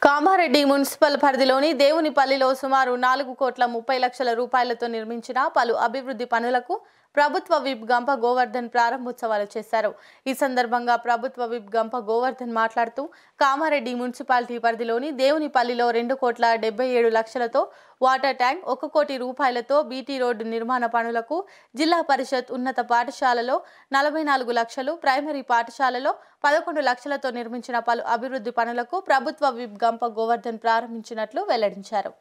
Kamareddy municipal పరిధిలోని దేవునిపల్లిలో సుమారు 4,30,00,000 రూపాయలతో నిర్మించిన పలు అభివృద్ధి పనులకు ప్రభుత్వ విప్ గంప గోవర్ధన్ ప్రారంభోత్సవాలు చేశారు। ఈ సందర్భంగా ప్రభుత్వ విప్ గంప గోవర్ధన్ మాట్లాడుతూ కామారెడ్డి మున్సిపాలిటీ పరిధిలోని దేవునిపల్లిలో 2,77,00,000తో వాటర్ ట్యాంక్, 1 కోటి రూపాయలతో బీటీ రోడ్డు నిర్మాణ పనులకు, జిల్లా పరిషత్ ఉన్నత పాఠశాలలో 44 లక్షలు, ప్రైమరీ పాఠశాలలో 11 లక్షలతో నిర్మించిన పలు అభివృద్ధి పనులకు ప్రభుత్వ విప్ గంప గోవర్ధన్ ప్రారంభించినట్లు వెల్లడించారు।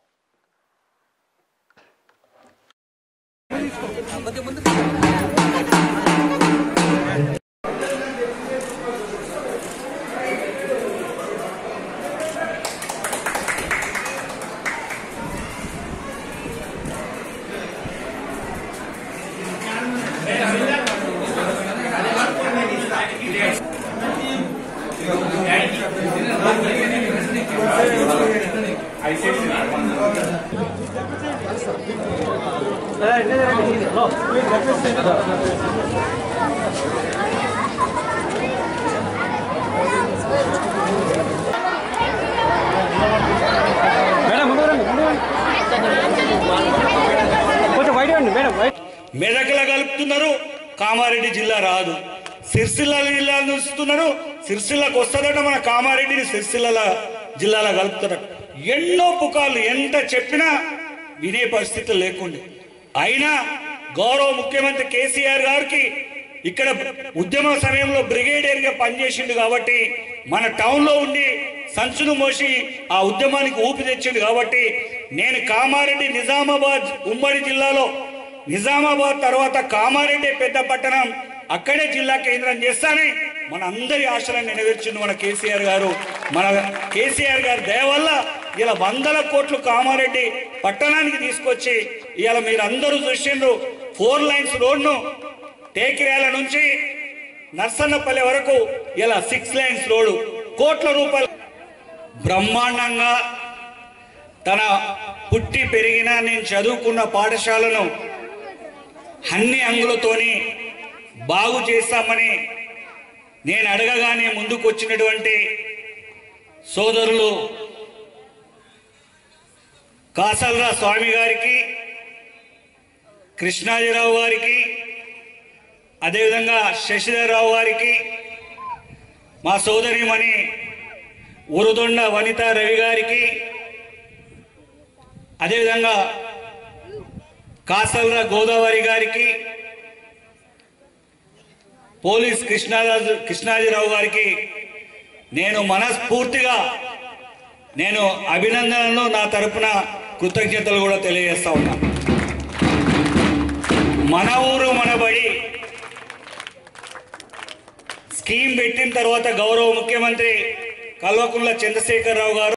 మెదకల కలుపుతున్నారు, కామారెడ్డి జిల్లా రాదు। సిరిసిల్ల జిల్లా చూస్తున్నారు, సిరిసిల్లకు వస్తుందట, మన కామారెడ్డిని సిరిసిల్ల జిల్లాలో కలుపుతున్నారు। ఎన్నో పుకార్లు ఎంత చెప్పినా వినే పరిస్థితి లేకుండే, అయినా గౌరవ ముఖ్యమంత్రి కేసీఆర్ గారికి ఇక్కడ ఉద్యమ సమయంలో బ్రిగేడియర్ గా పనిచేసిండు కాబట్టి, మన టౌన్ లో ఉండి సంచును మోసి ఆ ఉద్యమానికి ఊపి తెచ్చిండు కాబట్టి, నేను కామారెడ్డి నిజామాబాద్ ఉమ్మడి జిల్లాలో నిజామాబాద్ తర్వాత కామారెడ్డి పెద్ద పట్టణం, అక్కడే జిల్లా కేంద్రం చేస్తానే మన అందరి ఆశలను నెరవేర్చిండు మన కేసీఆర్ గారు। మన కేసీఆర్ గారి దయ వల్ల ఇలా 100 కోట్లు కామారెడ్డి పట్టణానికి తీసుకొచ్చి ఇవాళ మీరు అందరూ చూసిండ్రు 4 లైన్స్ రోడ్ను టేకిర్యాల నుంచి నర్సన్నపల్లి వరకు ఇలా 6 లైన్స్ రోడ్డు కోట్ల రూపాయలు బ్రహ్మాండంగా తన పుట్టి పెరిగిన నేను చదువుకున్న పాఠశాలను అన్ని అంగులతోని బాగు చేస్తామని నేను అడగగానే ముందుకు వచ్చినటువంటి సోదరులు కాసల్రా స్వామి గారికి, కృష్ణాజీరావు గారికి, అదేవిధంగా శశిధర్రావు గారికి, మా సోదరిమణి ఉరుదొండ వనిత రవి గారికి, అదేవిధంగా కాసల్రా గోదావరి గారికి, పోలీస్ కృష్ణాజీరావు గారికి నేను మనస్ఫూర్తిగా నేను అభినందనలు, నా తరపున కృతజ్ఞతలు కూడా తెలియజేస్తా ఉన్నా। మన ఊరు మన బడి స్కీమ్ పెట్టిన తర్వాత గౌరవ ముఖ్యమంత్రి కల్వకుంట్ల చంద్రశేఖరరావు గారు